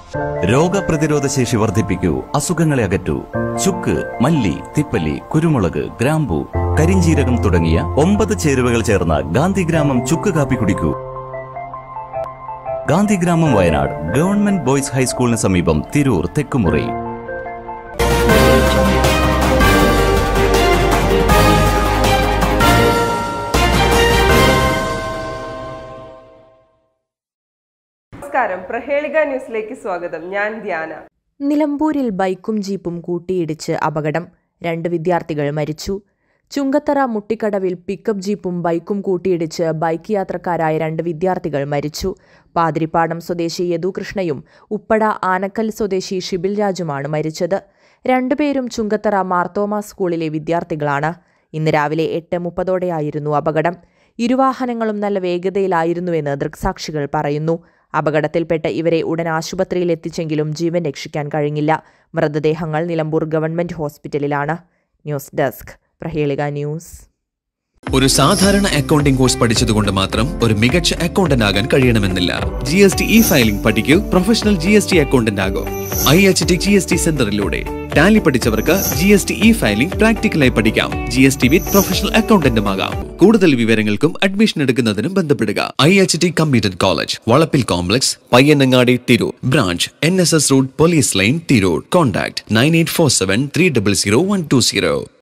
രോഗപ്രതിരോധ ശേഷി വർദ്ധിപ്പിക്കൂ, അസുഖങ്ങളെ അകറ്റൂ. ചുക്ക്, മല്ലി, തിപ്പല്ലി, കുരുമുളക്, ഗ്രാമ്പു, കരിഞ്ജീരകം തുടങ്ങിയ 9 ചേരുവകൾ ചേർന്ന ഗാന്ധിഗ്രാമം ചുക്ക് കാപ്പി കുടിക്കൂ. ഗാന്ധിഗ്രാമം, വയനാട്, ഗവൺമെന്റ് ബോയ്സ് ഹൈസ്കൂളിന് സമീപം, തിരൂർ, തെക്കുമുറി. നമസ്കാരം, പ്രഹേളിക ന്യൂസിലേക്ക് സ്വാഗതം. ഞാൻ ധ്യാന. നിലമ്പൂരിൽ ബൈക്കും ജീപ്പും കൂട്ടിയിടിച്ച് അപകടം. 2 വിദ്യാർത്ഥികൾ മരിച്ചു. ചുങ്കത്തറ മുട്ടിക്കടവിൽ പിക്കപ്പ് ജീപ്പും ബൈക്കും കൂട്ടിയിടിച്ച് ബൈക്ക് യാത്രക്കാരായ 2 വിദ്യാർത്ഥികൾ മരിച്ചു. പാതിരിപ്പാടം സ്വദേശി യദുകൃഷ്ണയും ഉപ്പട ആനക്കൽ സ്വദേശി ഷിബിൽ രാജുമാണ് മരിച്ചത്. 2 പേരും ചുങ്കത്തറ മാർത്തോമ സ്കൂളിലെ വിദ്യാർത്ഥികളാണ്. ഇന്ന് രാവിലെ 8:30ഓടെയായിരുന്നു അപകടം. ഇരുവാഹനങ്ങളും നല്ല വേഗതയിലായിരുന്നുവെന്ന് ദൃക്സാക്ഷികൾ പറയുന്നു. അപകടത്തിൽപ്പെട്ട ഇവരെ ഉടൻ ആശുപത്രിയിൽ എത്തിച്ചെങ്കിലും ജീവൻ രക്ഷിക്കാൻ കഴിഞ്ഞില്ല. മൃതദേഹങ്ങൾ നിലമ്പൂർ ഗവൺമെന്റ് ഹോസ്പിറ്റലിലാണ്. News desk, Prahelika news. ഒരു സാധാരണ അക്കൗണ്ടിംഗ് കോഴ്സ് പഠിച്ചതുകൊണ്ട് മാത്രം ഒരു മികച്ച അക്കൗണ്ടന്റ് ആകാൻ കഴിയണമെന്നില്ല. GST ഫയലിംഗ് പഠിക്കൂ, പ്രൊഫഷണൽ GST അക്കൗണ്ടന്റ് ആകൂ. IHT GST സെന്ററിലൂടെ ടാലി പഠിച്ചവർക്ക് GST ഫയലിംഗ് പ്രാക്ടിക്കലായി പഠിക്കാം. GST വിത്ത് പ്രൊഫഷണൽ അക്കൗണ്ടന്റുമാകാം. കൂടുതൽ വിവരങ്ങൾക്കും അഡ്മിഷൻ എടുക്കുന്നതിനും ബന്ധപ്പെടുക. IHT computer college, Valappil complex, Payyanangadi, Tirur. Branch NSS road, police line, Tirur. Contact 9847 300 120.